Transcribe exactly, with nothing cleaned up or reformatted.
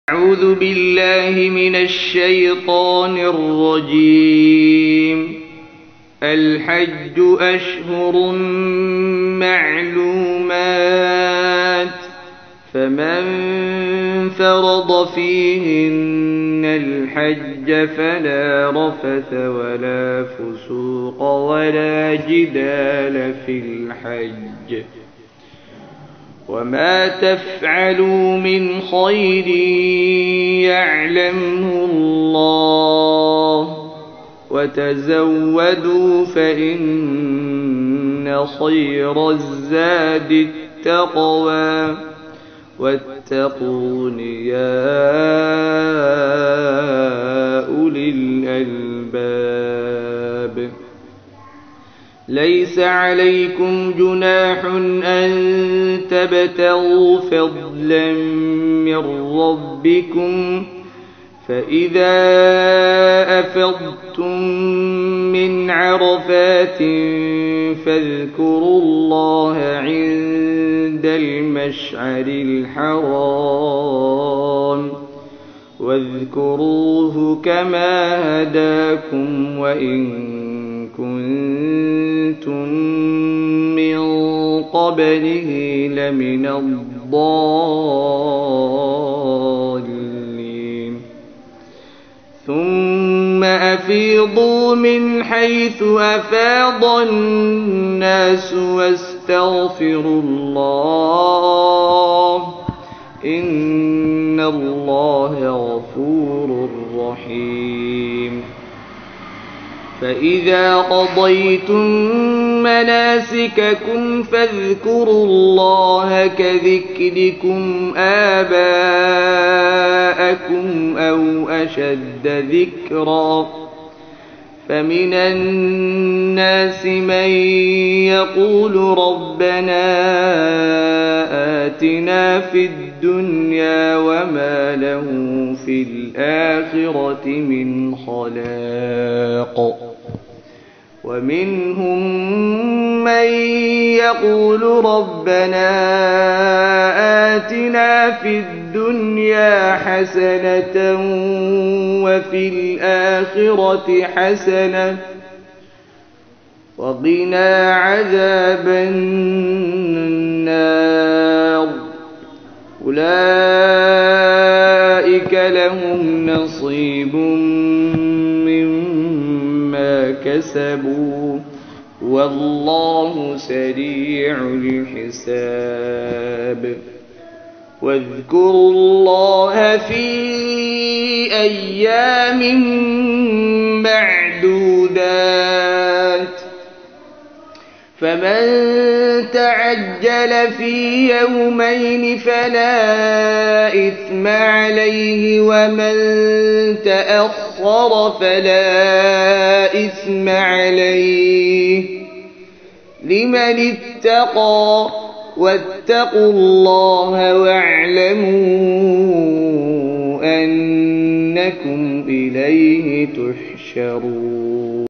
أعوذ بالله من الشيطان الرجيم. الحج أشهر معلومات، فمن فرض فيهن الحج فلا رفث ولا فسوق ولا جدال في الحج، وما تفعلوا من خير يعلمه الله، وتزودوا فإن خير الزاد التقوى، واتقون يا أولي الألباب. ليس عليكم جناح أن تبتغوا فضلا من ربكم، فإذا أفضتم من عرفات فاذكروا الله عند المشعر الحرام، واذكروه كما هداكم وإن كنتم من قبله لمن الضالين. ثم أفيضوا من حيث أفاض الناس واستغفروا الله، إن الله غفور رحيم. فإذا قضيتم مناسككم فاذكروا الله كذكركم آباءكم أو أشد ذكرا، فمن الناس من يقول ربنا آتنا في الدنيا وما له في الآخرة من خلاق، ومنهم من يقول ربنا آتنا في الدنيا حسنة وفي الآخرة حسنة وقنا عذاب النار. أولئك لهم نصيب مما كسبوا والله سريع الحساب. واذكروا الله في أيام معدودات، فمن تعجل في يومين فلا إثم عليه، ومن تأخر فلا إثم عليه، لمن اتقى. واتقوا الله واعلموا أنكم إليه تحشرون.